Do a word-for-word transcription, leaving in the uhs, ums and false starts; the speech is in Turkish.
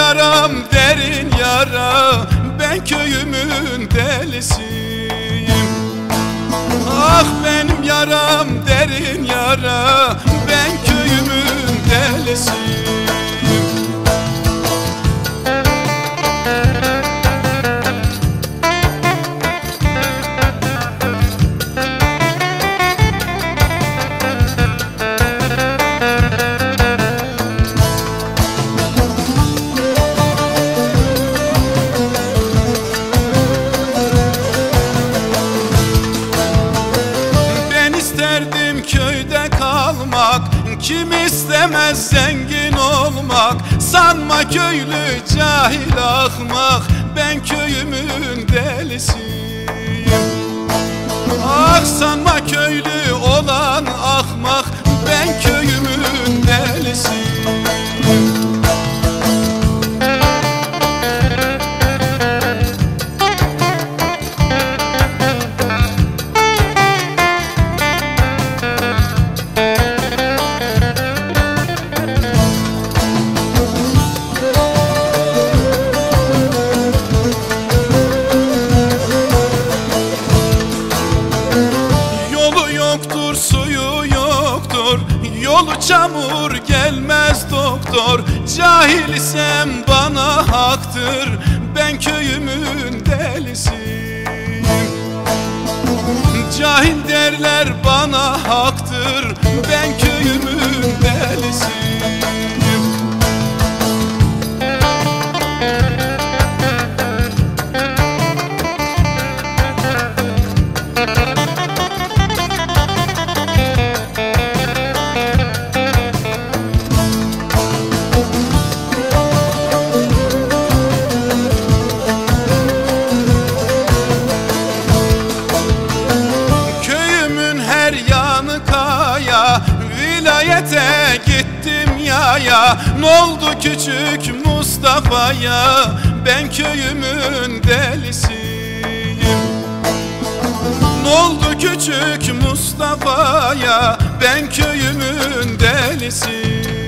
yaram derin yara, ben köyümün delisiyim. Ah benim yaram derin yara, ben köyümün delisiyim. Köyde kalmak, kim istemez zengin olmak? Sanma köylü cahil ahmak, ben köyümün delisiyim. Ah sanma köylü olan ahmak, ben köyümün delisiyim. Yoktur, suyu yoktur, yolu çamur gelmez doktor. Cahil isem bana haktır, ben köyümün delisiyim. Cahil derler bana haktır, ben köyümün delisiyim. Vilayete gittim yaya, n'oldu küçük Mustafa'ya, ben köyümün delisiyim. N'oldu küçük Mustafa'ya, ben köyümün delisiyim.